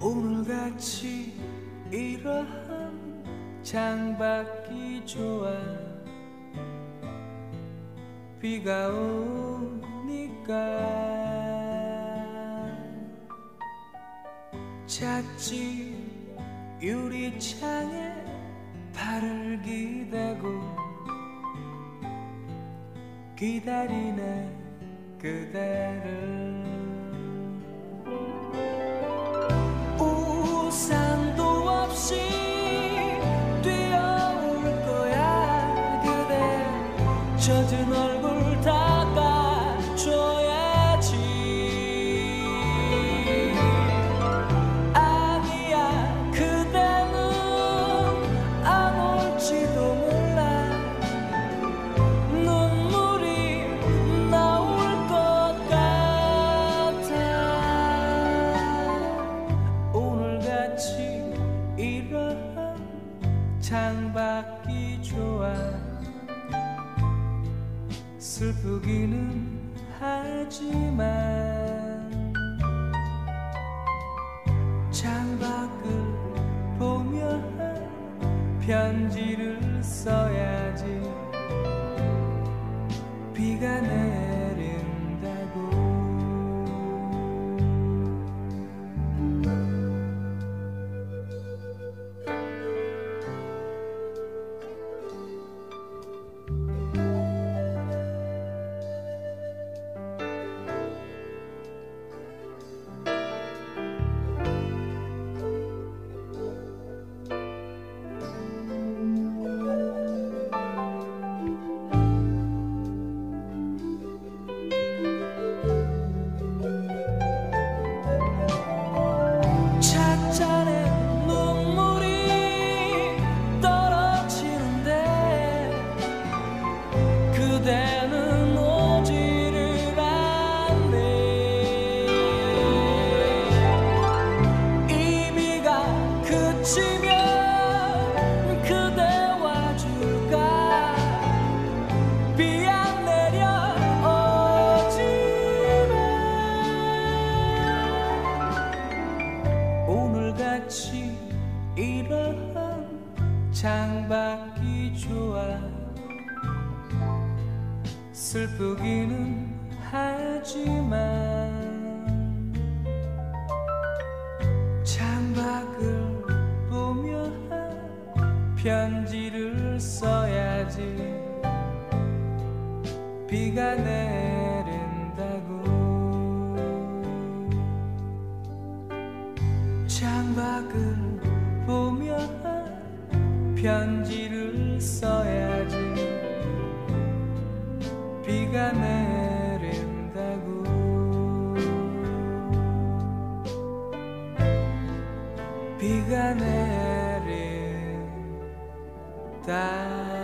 오늘같이 이러한 창밖이 좋아. 비가 오니까 찻집 유리창에 발을 기대고 기다리네 그대를. 우산도 없이 뛰어올 거야. 그대 젖은 얼굴 닦아줘야지. 아니야 그대는 안 올지도 몰라. 눈물이 나올 것 같아. 오늘같이 이러한 창밖이 좋아. 슬프기는 하지만 창밖을 보며 편지를 써야지. 비가 내린다고. 그대는 오지를 않네. 이 비가 그치면 그대 와줄까. 비 안 내려오지만 오늘같이 이러한 창밖이 좋아. 슬프기는 하지만 창밖을 보며 편지를 써야지. 비가 내린다고. 창밖을 보며 편지를 써야지. 비가 내린다고. 비가 내린다.